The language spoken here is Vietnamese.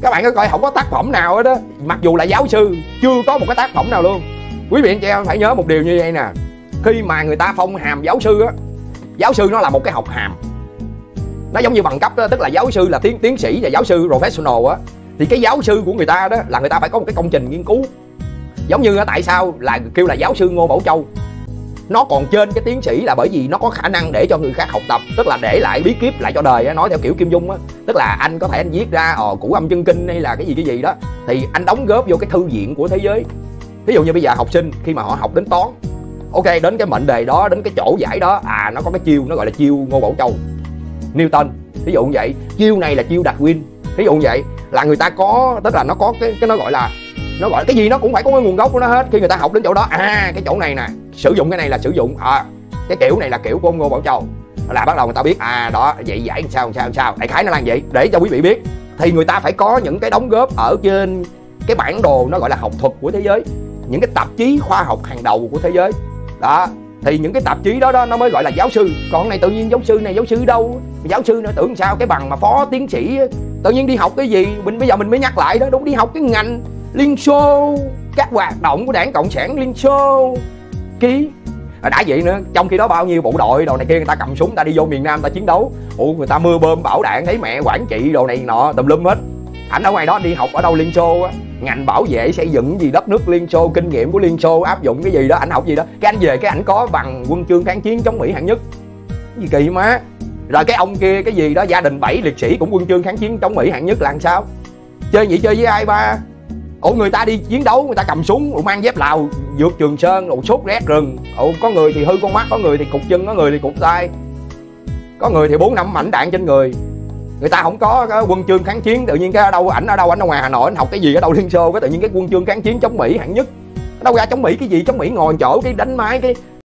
Các bạn có coi không có tác phẩm nào hết đó, mặc dù là giáo sư chưa có một cái tác phẩm nào luôn. Quý vị anh chị em phải nhớ một điều như vậy nè, khi mà người ta phong hàm giáo sư á, giáo sư nó là một cái học hàm, nó giống như bằng cấp đó, tức là giáo sư là tiến sĩ và giáo sư professional á, thì cái giáo sư của người ta đó là người ta phải có một cái công trình nghiên cứu. Giống như tại sao là kêu là giáo sư Ngô Bảo Châu, nó còn trên cái tiến sĩ là bởi vì nó có khả năng để cho người khác học tập, tức là để lại bí kíp lại cho đời á, nói theo kiểu Kim Dung á, tức là anh có thể anh viết ra Củ Âm Chân Kinh hay là cái gì đó, thì anh đóng góp vô cái thư viện của thế giới. Ví dụ như bây giờ học sinh khi mà họ học đến toán, ok, đến cái mệnh đề đó, đến cái chỗ giải đó, nó có cái chiêu nó gọi là chiêu Ngô Bảo Châu, Newton, ví dụ như vậy. Chiêu này là chiêu Darwin, ví dụ như vậy, là người ta có, tức là nó có cái nó gọi là cái gì nó cũng phải có cái nguồn gốc của nó hết. Khi người ta học đến chỗ đó, cái chỗ này nè sử dụng cái này là sử dụng cái kiểu này là kiểu của ông Ngô Bảo Châu, là bắt đầu người ta biết đó vậy giải sao đại khái nó là vậy, để cho quý vị biết. Thì người ta phải có những cái đóng góp ở trên cái bản đồ nó gọi là học thuật của thế giới, những cái tạp chí khoa học hàng đầu của thế giới đó, thì những cái tạp chí đó nó mới gọi là giáo sư. Còn này tự nhiên giáo sư này giáo sư đâu, giáo sư nữa tưởng sao cái bằng mà phó tiến sĩ tự nhiên đi học cái gì. Bây giờ mình mới nhắc lại đó, đúng, đi học cái ngành Liên Xô, các hoạt động của Đảng Cộng sản Liên Xô ký đã vậy nữa. Trong khi đó bao nhiêu bộ đội đồ này kia người ta cầm súng, người ta đi vô miền Nam người ta chiến đấu, người ta mưa bom bão đạn, thấy mẹ quản trị đồ này nọ tùm lum hết. Ảnh ở ngoài đó đi học ở đâu Liên Xô á, ngành bảo vệ xây dựng gì đất nước Liên Xô, kinh nghiệm của Liên Xô áp dụng cái gì đó, ảnh học gì đó, cái anh về cái ảnh có bằng huân chương kháng chiến chống Mỹ hạng nhất, gì kỳ má. Rồi cái ông kia cái gì đó gia đình 7 liệt sĩ cũng huân chương kháng chiến chống Mỹ hạng nhất là làm sao? Chơi vậy chơi với ai ba? Người ta đi chiến đấu, người ta cầm súng, mang dép Lào vượt Trường Sơn, sốt rét rừng, có người thì hư con mắt, có người thì cụt chân, có người thì cụt tay, có người thì 4-5 mảnh đạn trên người. Người ta không có cái huân chương kháng chiến, tự nhiên cái ảnh ở ngoài Hà Nội, ảnh học cái gì ở đâu Liên Xô, cái tự nhiên cái huân chương kháng chiến chống Mỹ hạng nhất. Ở đâu ra chống Mỹ cái gì, chống Mỹ ngồi chỗ cái đánh máy cái